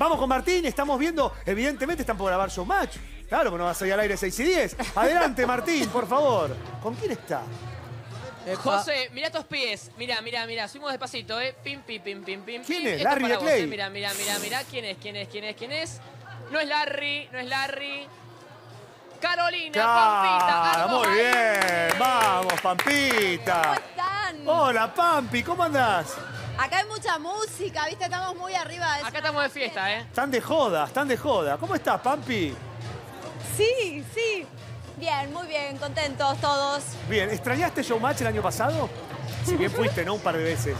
Vamos con Martín, estamos viendo, evidentemente están por grabar Showmatch. Claro, que no vas a ir al aire 6 y 10. Adelante, Martín, por favor. ¿Con quién está? José, mirá tus pies. Mirá. Subimos despacito, Pim, pim, pim, pim, pim. ¿Quién es? Esto Larry para de vos, Clay. Mirá. ¿Quién es? No es Larry. Carolina, Pampita. Claro, muy bien. Vamos, Pampita. ¿Cómo están? Hola, Pampi, ¿cómo andás? Acá hay mucha música, ¿viste? Estamos muy arriba de eso. Acá estamos de fiesta, Están de joda. ¿Cómo estás, Pampi? Sí. Bien, muy bien, contentos todos. Bien, ¿extrañaste Showmatch el año pasado? Si bien fuiste, ¿no? Un par de veces.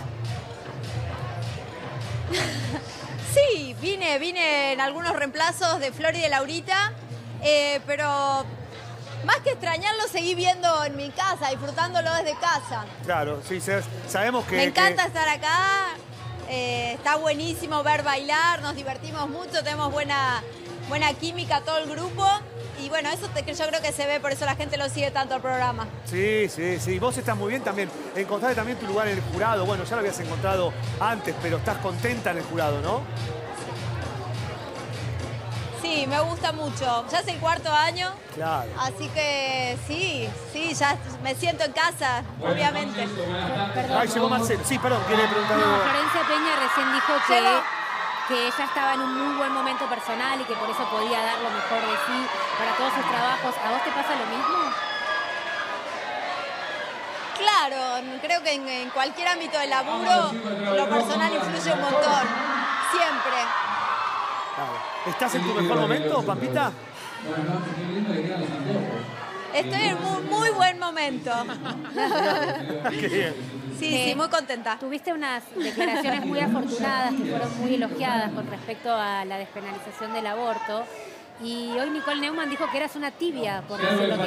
Sí, vine en algunos reemplazos de Flor y de Laurita, pero más que extrañarlo, seguí viendo en mi casa, disfrutándolo desde casa. Claro, sí, sabemos que... Me encanta estar acá, está buenísimo ver bailar, nos divertimos mucho, tenemos buena química todo el grupo. Y bueno, eso yo creo que se ve, por eso la gente lo sigue tanto el programa. Sí. Vos estás muy bien también. Encontraste también tu lugar en el jurado. Bueno, ya lo habías encontrado antes, pero estás contenta en el jurado, ¿no? Sí, me gusta mucho. Ya es el 4º año. Claro. Así que sí, ya me siento en casa, obviamente. Ay, llegó Marcelo. Sí, perdón, quiere preguntar algo. No, Florencia Peña recién dijo Llegó. que ella estaba en un muy buen momento personal y que por eso podía dar lo mejor de sí para todos sus trabajos. ¿A vos te pasa lo mismo? Claro, creo que en cualquier ámbito de laburo lo personal influye un montón. Siempre. Claro. ¿Estás en tu mejor momento, Pampita? Estoy en muy buen momento. Qué bien. Sí, muy contenta. Tuviste unas declaraciones muy afortunadas que fueron muy elogiadas con respecto a la despenalización del aborto. Y hoy Nicole Neumann dijo que eras una tibia por decir lo que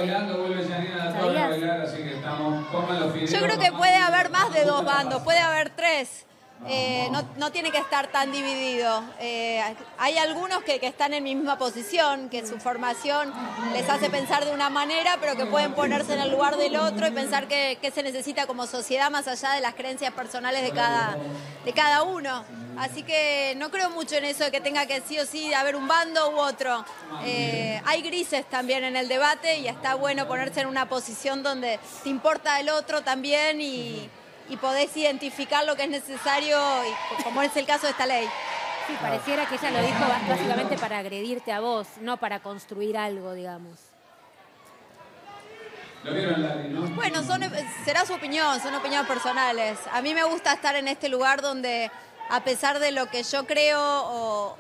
dijiste. Yo creo que puede haber más de 2 bandos, puede haber 3. No tiene que estar tan dividido. Hay algunos que están en mi misma posición, que su formación les hace pensar de una manera, pero que pueden ponerse en el lugar del otro y pensar qué se necesita como sociedad más allá de las creencias personales de cada uno. Así que no creo mucho en eso de que tenga que sí o sí haber un bando u otro. Hay grises también en el debate y está bueno ponerse en una posición donde te importa el otro también y podés identificar lo que es necesario, y como es el caso de esta ley. Sí, pareciera que ella lo dijo básicamente para agredirte a vos, no para construir algo, digamos. Bueno, será su opinión, son opiniones personales. A mí me gusta estar en este lugar donde, a pesar de lo que yo creo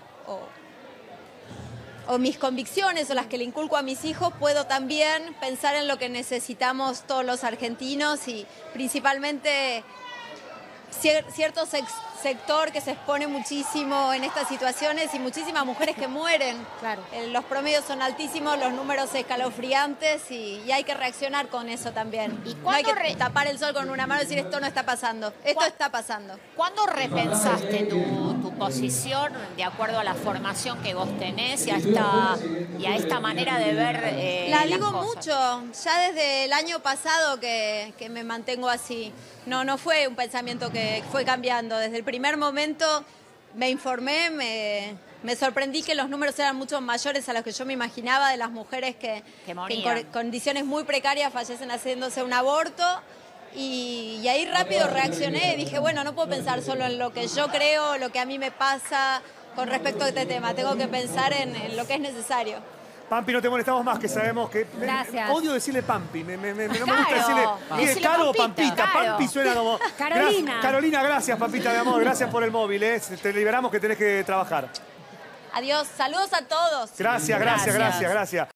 o mis convicciones o las que le inculco a mis hijos, puedo también pensar en lo que necesitamos todos los argentinos y principalmente cierto sector que se expone muchísimo en estas situaciones y muchísimas mujeres que mueren. Claro. Los promedios son altísimos, los números escalofriantes y hay que reaccionar con eso también. ¿Y no hay cuándo que tapar el sol con una mano y decir esto no está pasando. Esto está pasando. ¿Cuándo repensaste tu posición de acuerdo a la formación que vos tenés y a esta manera de ver La las digo cosas? mucho, ya desde el año pasado que me mantengo así. No fue un pensamiento que fue cambiando. Desde el primer momento me informé, me sorprendí que los números eran mucho mayores a los que yo me imaginaba de las mujeres que morían. en condiciones muy precarias fallecen haciéndose un aborto. Y ahí rápido reaccioné y dije, bueno, no puedo pensar solo en lo que yo creo, lo que a mí me pasa con respecto a este tema. Tengo que pensar en lo que es necesario. Pampi, no te molestamos más, que sabemos que... Gracias. Odio decirle Pampi, no me gusta Claro. decirle... Mire, Decile Caro o Pampita. Pampita. Claro. Pampi suena como... Carolina. Carolina, gracias, Pampita de amor. Gracias por el móvil, Te liberamos que tenés que trabajar. Adiós, saludos a todos. Gracias.